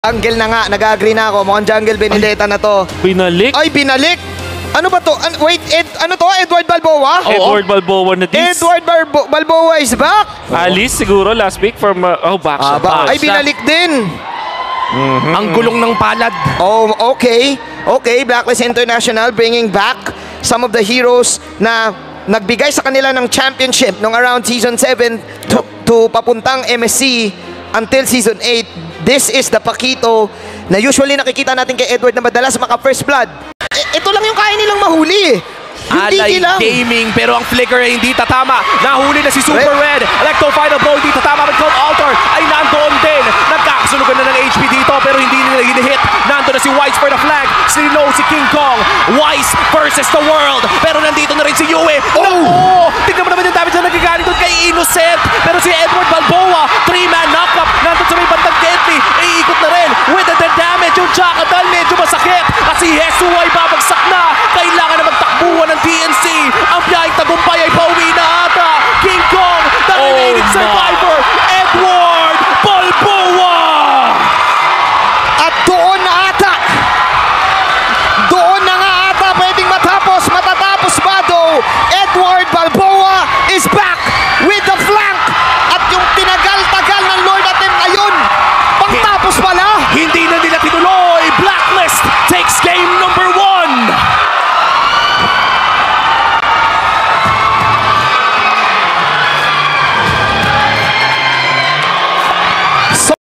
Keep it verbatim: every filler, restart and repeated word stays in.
Jungle na nga, nag-agree na ako. Mukhang Jungle Benedetta na to. Binalik? Ay, binalik! Ano ba to? An wait, Ed, ano to? Edward Balboa? Edward Balboa na this. Edward Balbo Balboa is back! Alice siguro last week from... Uh, oh, back Ah, shot. ba Oh, ay, binalik din! Mm-hmm. Ang gulong ng palad. Oh, okay. Okay, Blacklist International bringing back some of the heroes na nagbigay sa kanila ng championship nung around season seven to, to papuntang M S C until season eight. This is the Paquito na usually nakikita natin kay Edward na madalas maka first blood. E ito lang yung kaya nilang mahuli eh. Yung Alay lang. Gaming, pero ang flicker ay hindi tatama. Nahuli na si Super Red. Electro Final Blow, hindi tatama. But Cold Altar ay nandoon din. Nagkakasunugan na ng H P dito, pero hindi nila hinihit. Nando na si Wise for the flag. Sino si King Kong. Wise versus the world. Pero nandito na rin si Yue. Oh! No! Tignan mo naman yung damage na nagagaling doon kay Innocent. Pero si Edward Balboa, three-man knock-up. Nandun sa may bandang Deadly. Iikot na rin. With the damage, yung Jackal medyo masakit. Kasi Hesu ay babagsak na. Kailangan na magtakbuhan ng T N C. Ang biyaheng tagumpay